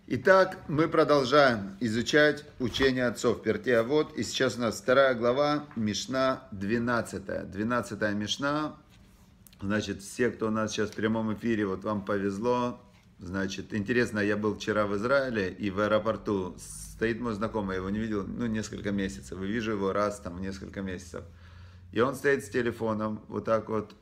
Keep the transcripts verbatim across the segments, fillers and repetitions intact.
Итак, мы продолжаем изучать учение отцов Пертей Авот. И сейчас у нас вторая глава, Мишна двенадцатая. двенадцатая Мишна. Значит, все, кто у нас сейчас в прямом эфире, вот вам повезло. Значит, интересно, я был вчера в Израиле, и в аэропорту стоит мой знакомый, я его не видел, ну, несколько месяцев. И вижу его раз там в несколько месяцев. И он стоит с телефоном, вот так вот.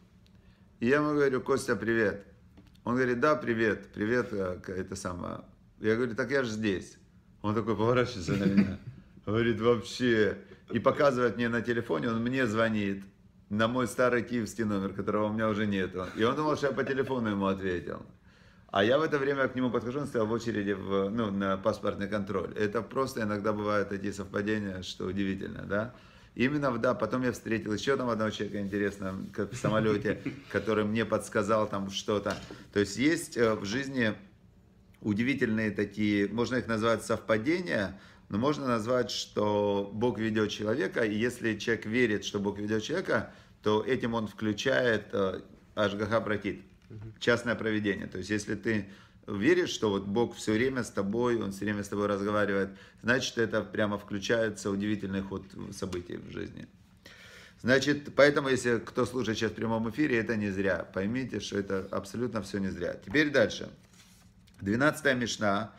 И я ему говорю: Костя, привет. Он говорит: да, привет, привет, это самое. Я говорю: так я же здесь. Он такой поворачивается на меня, говорит: вообще. И показывает мне на телефоне, он мне звонит на мой старый киевский номер, которого у меня уже нету. И он думал, что я по телефону ему ответил. А я в это время к нему подхожу, он стоял в очереди в, ну, на паспортный контроль. Это просто иногда бывают такие совпадения, что удивительно, да? Именно, да, потом я встретил еще там одного человека, интересно, как в самолете, который мне подсказал там что-то. То есть есть в жизни удивительные такие, можно их назвать совпадения, но можно назвать, что Бог ведет человека, и если человек верит, что Бог ведет человека, то этим он включает ашгаха пракит, частное провидение. То есть если ты веришь, что вот Бог все время с тобой, Он все время с тобой разговаривает, значит, это прямо включается в удивительный ход событий в жизни. Значит, поэтому, если кто слушает сейчас в прямом эфире, это не зря. Поймите, что это абсолютно все не зря. Теперь дальше. двенадцатая Мишна.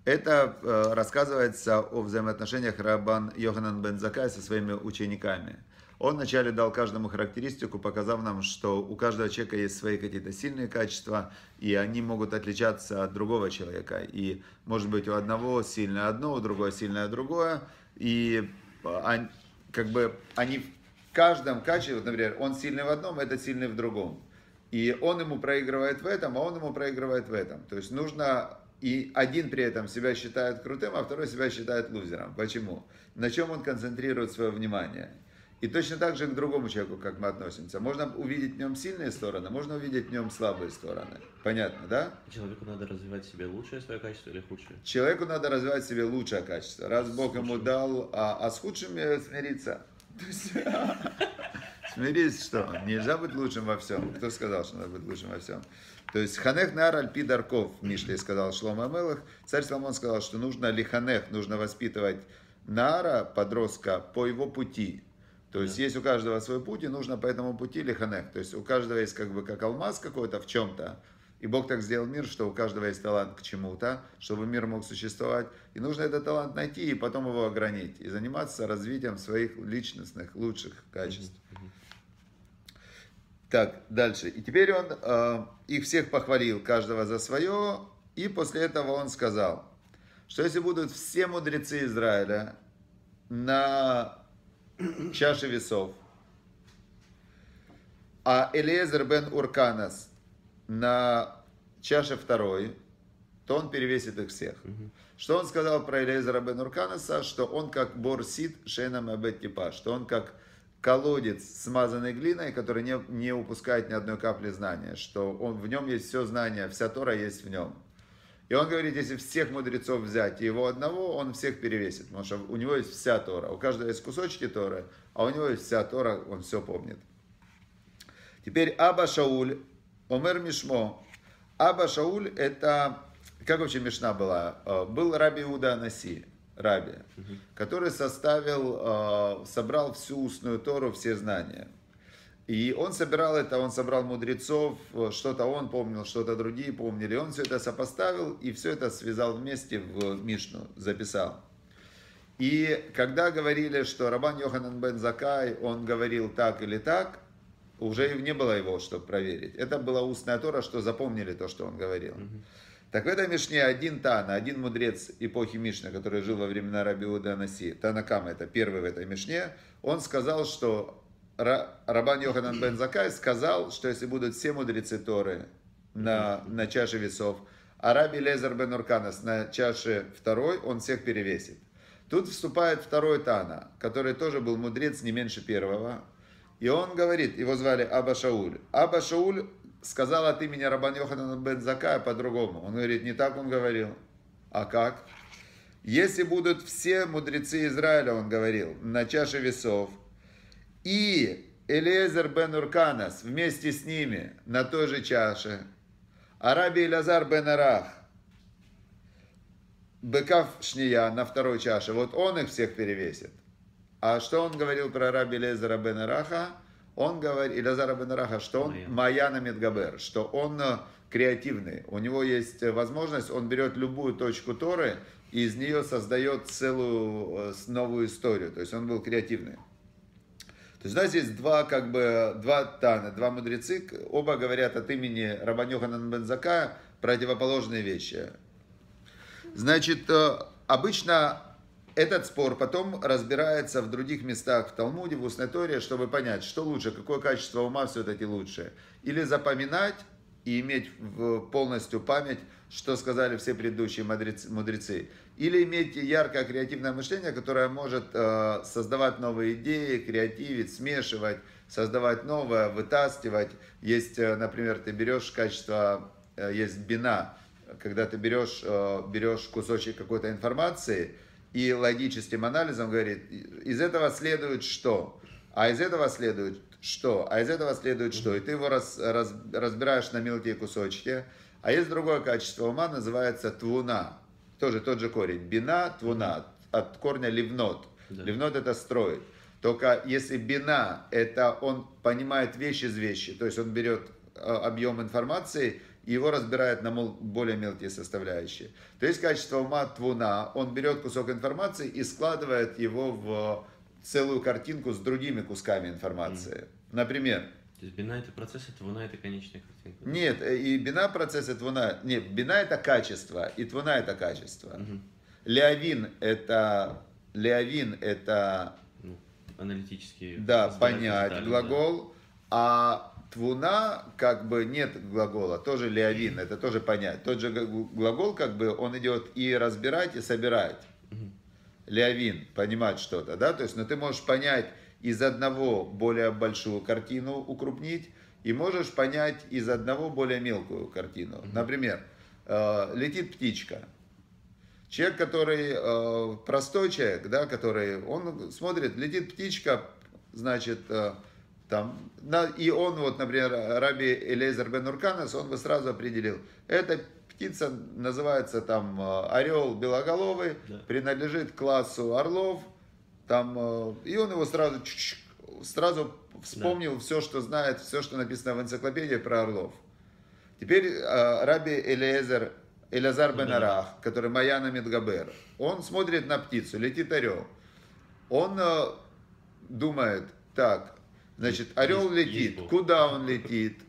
Это э, рассказывается о взаимоотношениях Рабан Йоханан бен Заккай со своими учениками. Он вначале дал каждому характеристику, показав нам, что у каждого человека есть свои какие-то сильные качества, и они могут отличаться от другого человека. И может быть у одного сильное одно, у другого сильное другое. И они, как бы, они в каждом качестве, вот, например, он сильный в одном, этот сильный в другом. И он ему проигрывает в этом, а он ему проигрывает в этом. То есть нужно... И один при этом себя считает крутым, а второй себя считает лузером. Почему? На чем он концентрирует свое внимание? И точно так же к другому человеку, как мы относимся. Можно увидеть в нем сильные стороны, можно увидеть в нем слабые стороны. Понятно, да? Человеку надо развивать в себе лучшее свое качество или худшее? Человеку надо развивать в себе лучшее качество. Раз Бог ему дал, а, а с худшим смириться. Смирись, что? Нельзя быть лучшим во всем. Кто сказал, что надо быть лучшим во всем? То есть ханех нар альпи дарков, в Мишле сказал Шломо Амелех. Царь Соломон сказал, что нужно лиханех, нужно воспитывать наара, подростка, по его пути. То есть есть у каждого свой путь, и нужно по этому пути лиханех. То есть у каждого есть как бы как алмаз какой-то в чем-то. И Бог так сделал мир, что у каждого есть талант к чему-то, чтобы мир мог существовать. И нужно этот талант найти и потом его огранить. И заниматься развитием своих личностных, лучших качеств. Так, дальше. И теперь он э, их всех похвалил, каждого за свое. И после этого он сказал, что если будут все мудрецы Израиля на чаше весов, а Элиезер бен Урканас на чаше второй, то он перевесит их всех. Mm-hmm. Что он сказал про Элиезера бен Урканаса? Что он как борсит шейнам абет типа, что он как колодец, смазанной глиной, который не, не упускает ни одной капли знания, что он, в нем есть все знание, вся Тора есть в нем. И он говорит, если всех мудрецов взять и его одного, он всех перевесит, потому что у него есть вся Тора, у каждого есть кусочки Торы, а у него есть вся Тора, он все помнит. Теперь Аба Шауль, Омер Мишмо. Аба Шауль это, как вообще Мишна была? Был Раби Иуда Анаси, Раби, угу. который составил, собрал всю устную Тору, все знания. И он собирал это, он собрал мудрецов, что-то он помнил, что-то другие помнили. Он все это сопоставил и все это связал вместе в Мишну, записал. И когда говорили, что Рабан Йоханан бен Заккай, он говорил так или так, уже не было его, чтобы проверить. Это была устная Тора, что запомнили то, что он говорил. Mm-hmm. Так в этой Мишне один Тана, один мудрец эпохи Мишны, который жил во времена Раби Иуды Анаси, Танакама, это первый в этой Мишне, он сказал, что Рабан Йоханан бен Заккай сказал, что если будут все мудрецы Торы на, на чаше весов, а Раби Элиезер бен Урканас на чаше второй, он всех перевесит. Тут вступает второй Тана, который тоже был мудрец не меньше первого. И он говорит, его звали Аба Шауль. Аба Шауль сказал от имени Рабан Йоханана бен Заккая по-другому. Он говорит, не так он говорил. А как? Если будут все мудрецы Израиля, он говорил, на чаше весов, и Элиезер бен Урканас вместе с ними на той же чаше, а Раби Элазар бен Арах Быкав Шния на второй чаше, вот он их всех перевесит. А что он говорил про раби Элиэзера бен Раха? Он говорит, Элиэзера бен Раха, что он Маяна Мидгабер, что он креативный. У него есть возможность, он берет любую точку Торы и из нее создает целую новую историю. То есть он был креативный. То есть, знаете, есть два, как бы, два Тана, два мудрецы, оба говорят от имени Рабан Йоханан бен Заккая противоположные вещи. Значит, обычно этот спор потом разбирается в других местах, в Талмуде, в Устной Торе, чтобы понять, что лучше, какое качество ума все-таки лучше. Или запоминать и иметь полностью память, что сказали все предыдущие мудрецы. Или иметь яркое креативное мышление, которое может создавать новые идеи, креативить, смешивать, создавать новое, вытаскивать. Есть, например, ты берешь качество, есть бина, когда ты берешь, берешь кусочек какой-то информации, и логическим анализом говорит, из этого следует что, а из этого следует что, а из этого следует что. И ты его раз, раз, разбираешь на мелкие кусочки. А есть другое качество ума, называется твуна. Тоже тот же корень. Бина, твуна. От корня ливнот. Да. Ливнот это строить. Только если бина, это он понимает вещь из вещи. То есть он берет объем информации и его разбирает на более мелкие составляющие. То есть качество ума твуна, он берет кусок информации и складывает его в целую картинку с другими кусками информации. Mm. Например. То есть бина это процесс, а твуна это конечная картинка? Нет, и бина процесс, и твуна. Нет, бина это качество, и твуна это качество. Mm-hmm. Леовин это, леовин это ну, аналитический. Да, понять детали, глагол, да. А твуна, как бы нет глагола, тоже леовин, это тоже понять. Тот же глагол, как бы, он идет и разбирать, и собирать. Mm-hmm. Леовин, понимать что-то, да, то есть, но ты можешь понять из одного более большую картину, укрупнить, и можешь понять из одного более мелкую картину. Mm-hmm. Например, э, летит птичка. Человек, который, э, простой человек, да, который, он смотрит, летит птичка, значит, э, там, на, и он, вот, например, раби Элиэзер бен Урканас, он бы сразу определил, это птица называется там орел белоголовый, да. Принадлежит классу орлов, там, и он его сразу, сразу вспомнил да. Все, что знает, все, что написано в энциклопедии про орлов. Теперь раби Элиэзер, Элиэзер бен Рах, который Маяна Мидгабер, он смотрит на птицу, летит орел. Он думает, так, значит, орел летит, куда он летит?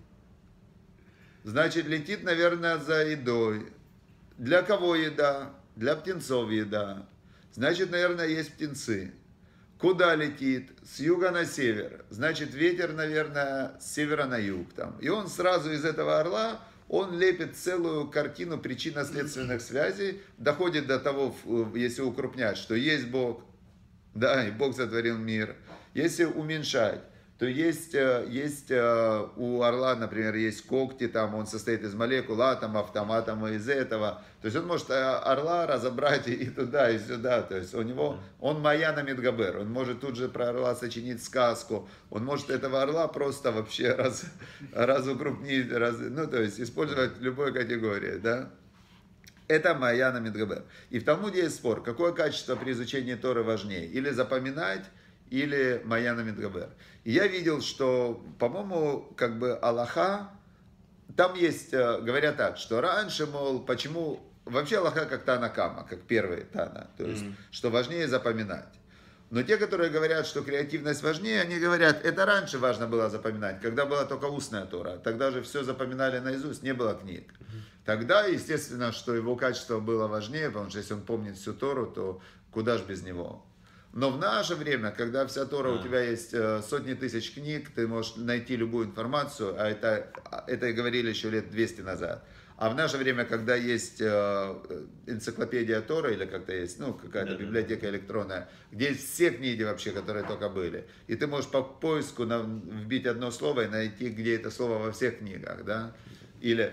Значит, летит, наверное, за едой. Для кого еда? Для птенцов еда. Значит, наверное, есть птенцы. Куда летит? С юга на север. Значит, ветер, наверное, с севера на юг. Там. И он сразу из этого орла, он лепит целую картину причинно-следственных связей, доходит до того, если укрупнять, что есть Бог, да, и Бог сотворил мир. Если уменьшать, то есть, есть у орла, например, есть когти, там он состоит из молекул, атомов, там, атомы из этого. То есть он может орла разобрать и туда, и сюда. То есть у него, он Маяна Мидгабер, он может тут же про орла сочинить сказку. Он может этого орла просто вообще раз, разукрупнить, раз, ну то есть использовать в любой категории, да. Это Маяна Мидгабер. И в Талмуде есть спор, какое качество при изучении Торы важнее, или запоминать, или Маяна Мидгабер. И я видел, что, по-моему, как бы Аллаха, там есть, говорят так, что раньше, мол, почему, вообще Аллаха как Тана Кама, как первый Тана, то есть, mm-hmm. что важнее запоминать. Но те, которые говорят, что креативность важнее, они говорят, это раньше важно было запоминать, когда была только устная Тора, тогда же все запоминали наизусть, не было книг. Mm-hmm. Тогда, естественно, что его качество было важнее, потому что если он помнит всю Тору, то куда же без него. Но в наше время, когда вся Тора, у тебя есть сотни тысяч книг, ты можешь найти любую информацию, а это, это и говорили еще лет двести назад. А в наше время, когда есть энциклопедия Тора, или как-то есть, ну, какая-то да, библиотека да. электронная, где есть все книги вообще, которые только были, и ты можешь по поиску вбить одно слово и найти, где это слово во всех книгах, да, или...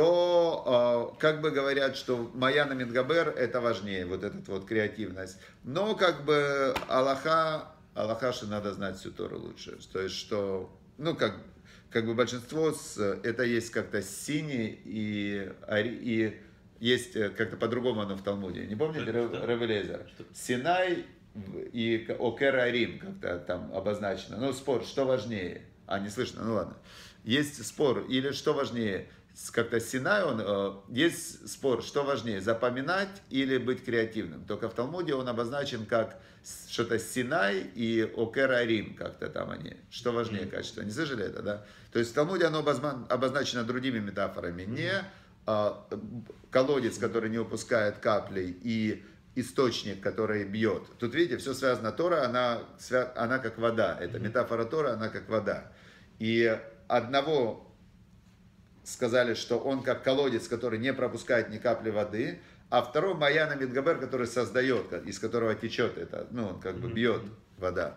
то как бы говорят, что Маяна Мидгабер это важнее, вот эта вот креативность. Но как бы Аллаха, Аллаха, что надо знать всю Тору лучше. То есть, что, ну, как, как бы большинство, с, это есть как-то синий и, и есть как-то по-другому оно в Талмуде. Не помните, Рав Элиэзер? Синай и Окер Арим как-то там обозначено. Ну, спор, что важнее? А, не слышно, ну ладно. Есть спор, или что важнее? Как-то Синай, он, есть спор, что важнее, запоминать или быть креативным. Только в Талмуде он обозначен как что-то Синай и Окер Арим, как-то там они. Что важнее качество? Не слышали это, да? То есть в Талмуде оно обозначено другими метафорами. Не а, колодец, который не упускает капли, и источник, который бьет. Тут, видите, все связано. Тора, она, она как вода. Это метафора Тора, она как вода. И одного сказали, что он как колодец, который не пропускает ни капли воды, а второй Маяна Мидгабер, который создает, из которого течет это, ну, он как бы бьет вода.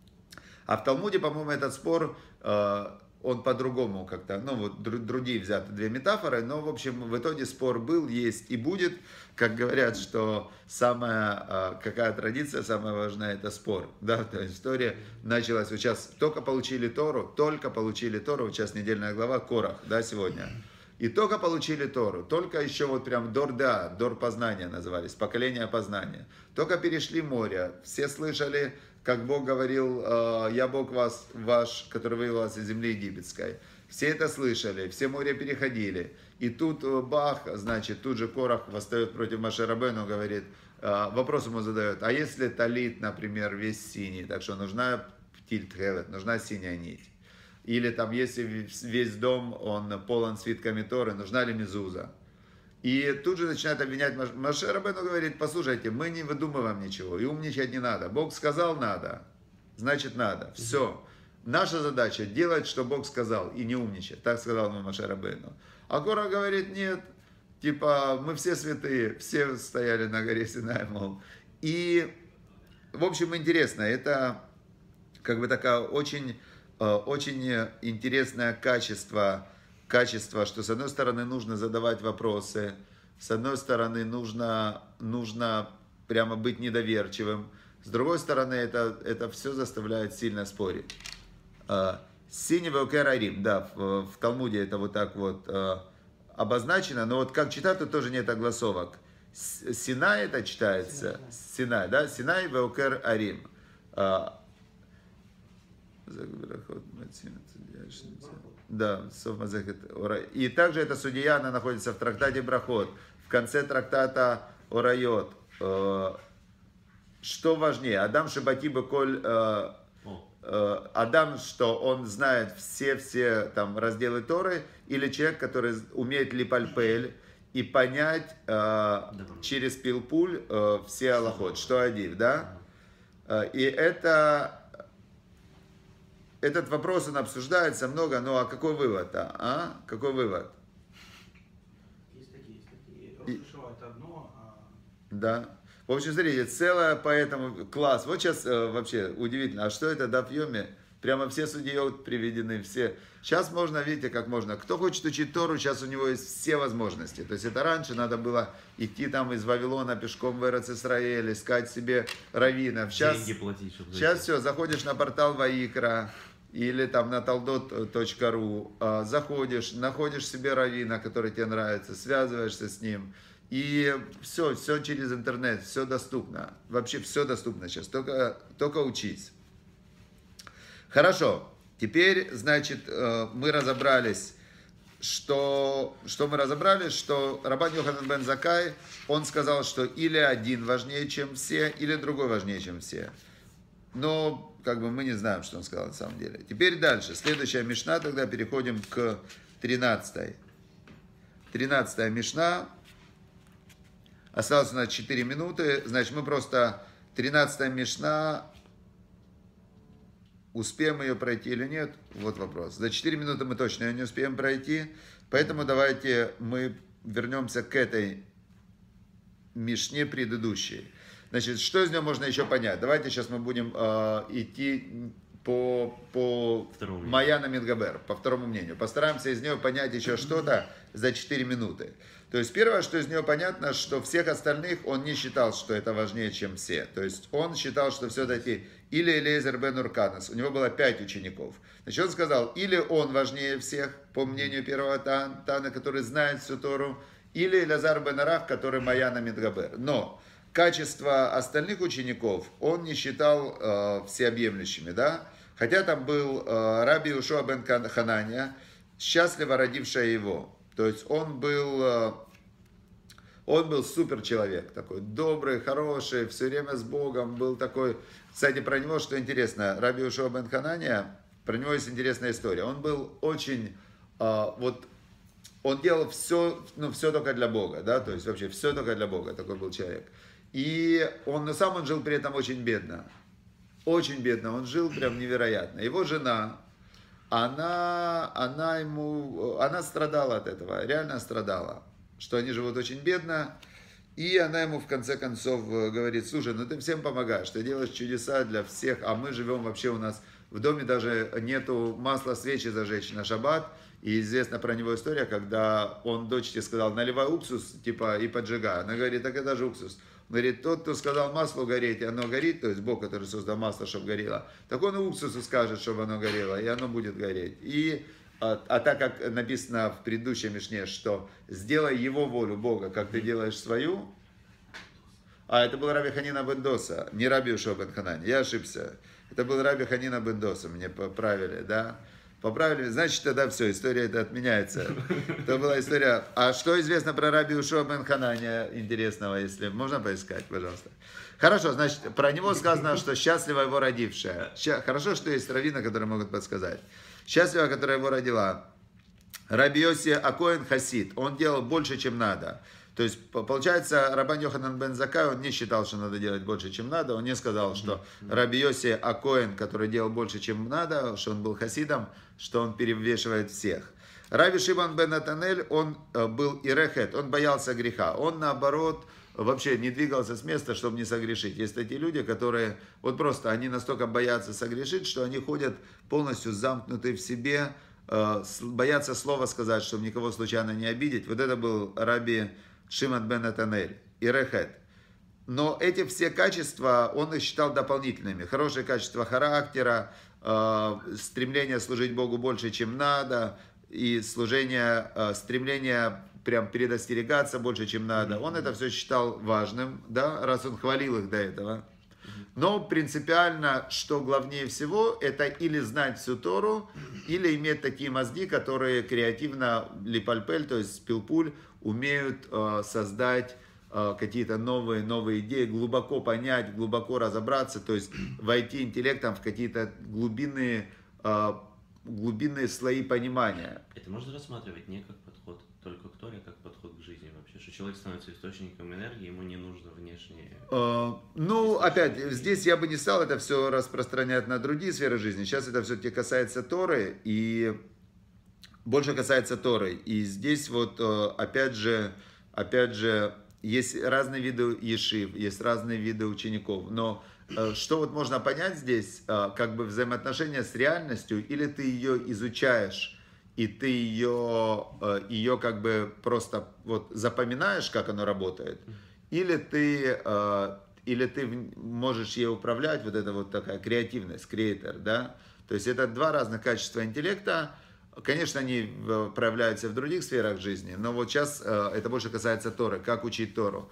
А в Талмуде, по-моему, этот спор, э, он по-другому как-то, ну, вот другие взяты две метафоры, но, в общем, в итоге спор был, есть и будет. Как говорят, что самая, э, какая традиция самая важная, это спор. Да, то есть история началась, вот сейчас только получили Тору, только получили Тору, вот сейчас недельная глава, Корах, да, сегодня. И только получили Тору, только еще вот прям Дор Да, Дор познания назывались, поколение познания. Только перешли море, все слышали, как Бог говорил, я Бог вас, ваш, который вывел вас из земли египетской. Все это слышали, все море переходили. И тут бах, значит, тут же Корах восстает против Моше Рабейну, говорит, вопрос ему задает, а если талит, например, весь синий, так что нужна птильт хевет, нужна синяя нить. Или там, если весь дом, он полон свитками Торы, нужна ли мезуза? И тут же начинает обвинять Моше Рабейну, говорит, послушайте, мы не выдумываем ничего, и умничать не надо. Бог сказал надо, значит надо. Все. Наша задача делать, что Бог сказал, и не умничать. Так сказал ему Моше Рабейну. А Корах говорит, нет, типа, мы все святые, все стояли на горе Синай, мол. И, в общем, интересно, это как бы такая очень... Очень интересное качество, качество, что с одной стороны нужно задавать вопросы, с одной стороны нужно, нужно прямо быть недоверчивым, с другой стороны это, это все заставляет сильно спорить. Синева Окерарим, да, в, в Талмуде это вот так вот обозначено, но вот как читать, тут тоже нет огласовок. Синай это читается, Синай, да, Синай Веокер Арим. Да, и также эта судья, она находится в трактате Брахот, в конце трактата Орайот. Что важнее, Адам Шабатиба Коль, Адам, что он знает все-все там разделы Торы, или человек, который умеет липальпель и понять через пилпуль все алахот, что адив, да? И это... Этот вопрос, он обсуждается много, но а какой вывод-то? А? Какой вывод? Есть такие, есть такие. Рошишова это одно, а... Да. В общем, смотрите, целое поэтому класс. Вот сейчас э, вообще удивительно, а что это Даф Йоми? Прямо все судьи приведены, все. Сейчас можно, видите, как можно. Кто хочет учить Тору, сейчас у него есть все возможности. То есть это раньше надо было идти там из Вавилона пешком в Эрец Исраэль, искать себе раввинов. Сейчас, деньги платить, чтобы сейчас все, заходишь на портал Ваикра, или там на талдот точка ру, заходишь, находишь себе раввина, который тебе нравится, связываешься с ним, и все, все через интернет, все доступно. Вообще все доступно сейчас, только, только учись. Хорошо, теперь, значит, мы разобрались, что, что мы разобрались, что Рабан Йоханан бен Заккай, он сказал, что или один важнее, чем все, или другой важнее, чем все. Но как бы мы не знаем, что он сказал на самом деле. Теперь дальше. Следующая мишна, тогда переходим к тринадцатой. тринадцатая мишна. Осталось у нас четыре минуты. Значит, мы просто... тринадцатая мишна... Успеем ее пройти или нет? Вот вопрос. За четыре минуты мы точно ее не успеем пройти. Поэтому давайте мы вернемся к этой мишне предыдущей. Значит, что из нее можно еще понять? Давайте сейчас мы будем э, идти по, по Маяна Мидгабер, по второму мнению. Постараемся из нее понять еще что-то за четыре минуты. То есть первое, что из нее понятно, что всех остальных он не считал, что это важнее, чем все. То есть он считал, что все-таки или Элиэзер бен Урканас, у него было пять учеников. Значит, он сказал, или он важнее всех, по мнению первого Тана, который знает всю Тору, или Элазар бен Арах, который Маяна Мидгабер. Но качества остальных учеников он не считал э, всеобъемлющими, да? Хотя там был э, Раби Йошуа бен Ханания, счастливо родившая его. То есть он был, э, он был супер человек, такой добрый, хороший, все время с Богом, был такой. Кстати, про него, что интересно, Раби Йошуа бен Ханания, про него есть интересная история. Он был очень, э, вот, он делал все, ну, все только для Бога, да, то есть вообще все только для Бога, такой был человек. И он, на самом он жил при этом очень бедно. Очень бедно, он жил прям невероятно. Его жена, она, она ему, она страдала от этого, реально страдала, что они живут очень бедно. И она ему в конце концов говорит: слушай, ну ты всем помогаешь, ты делаешь чудеса для всех, а мы живем вообще, у нас в доме даже нету масла свечи зажечь на шаббат. И известна про него история, когда он дочке сказал: наливай уксус, типа, и поджигай. Она говорит: так это же уксус. Он говорит: тот, кто сказал маслу гореть, и оно горит, то есть Бог, который создал масло, чтобы горело, так он и уксусу скажет, чтобы оно горело, и оно будет гореть. И, а, а так как написано в предыдущей мишне, что сделай его волю Бога, как ты делаешь свою. А это был Раби Ханина бен Доса, не Раби Йошуа бен Ханани, я ошибся. Это был Раби Ханина бен Доса, мне поправили, да. Поправили, значит, тогда все, история эта отменяется. Это была история. А что известно про Раби Йошуа бен Ханания интересного, если можно поискать, пожалуйста. Хорошо, значит, про него сказано, что счастлива его родившая. Хорошо, что есть раввины, которые могут подсказать. Счастлива, которая его родила. Раби Йоси Акоэн Хасид. Он делал больше, чем надо. То есть, получается, Рабан Йоханан бен Заккай, он не считал, что надо делать больше, чем надо. Он не сказал, что Раби Йоси Акоэн, который делал больше, чем надо, что он был хасидом, что он перевешивает всех. Раби Шимон бен Натанель, он был ирехет, он боялся греха. Он, наоборот, вообще не двигался с места, чтобы не согрешить. Есть такие люди, которые, вот просто, они настолько боятся согрешить, что они ходят полностью замкнутые в себе, боятся слова сказать, чтобы никого случайно не обидеть. Вот это был Раби Шимон бен Натанель, ирехет. Но эти все качества он их считал дополнительными. Хорошие качества характера, э, стремление служить Богу больше, чем надо, и служение, э, стремление прям предостерегаться больше, чем надо. Он это все считал важным, да, раз он хвалил их до этого. Но принципиально, что главнее всего, это или знать всю Тору, или иметь такие мозги, которые креативно, липальпель, то есть пилпуль, умеют э, создать э, какие-то новые, новые идеи, глубоко понять, глубоко разобраться, то есть войти интеллектом в какие-то глубинные, э, глубинные слои понимания. Это можно рассматривать не как подход только к Торе, а как подход к жизни вообще, что человек становится источником энергии, ему не нужно внешнее. Э, ну, опять, здесь я бы не стал это все распространять на другие сферы жизни. Сейчас это все-таки касается Торы, и больше касается Торы. И здесь вот, опять же, опять же, есть разные виды ешив, есть разные виды учеников. Но что вот можно понять здесь, как бы взаимоотношения с реальностью, или ты ее изучаешь, и ты ее, ее как бы просто вот запоминаешь, как оно работает, или ты, или ты можешь ей управлять, вот это вот такая креативность, креатор, да? То есть это два разных качества интеллекта. Конечно, они проявляются в других сферах жизни, но вот сейчас это больше касается Торы, как учить Тору.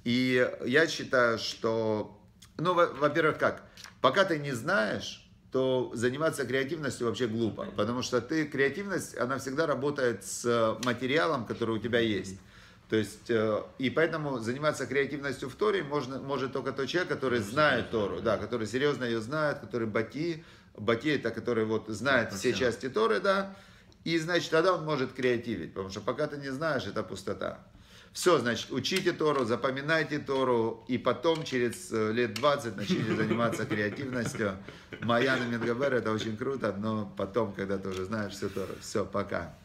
И я считаю, что, ну, во-первых, как, пока ты не знаешь, то заниматься креативностью вообще глупо, потому что ты, креативность, она всегда работает с материалом, который у тебя есть. То есть, и поэтому заниматься креативностью в Торе можно, может только тот человек, который знает Тору, да, который серьезно ее знает, который бати, бати это, который вот знает все части Торы, да, и, значит, тогда он может креативить, потому что пока ты не знаешь, это пустота. Все, значит, учите Тору, запоминайте Тору, и потом, через лет двадцать, начните заниматься креативностью. Маяна Мидгабер, это очень круто, но потом, когда ты уже знаешь всю Тору. Все, пока.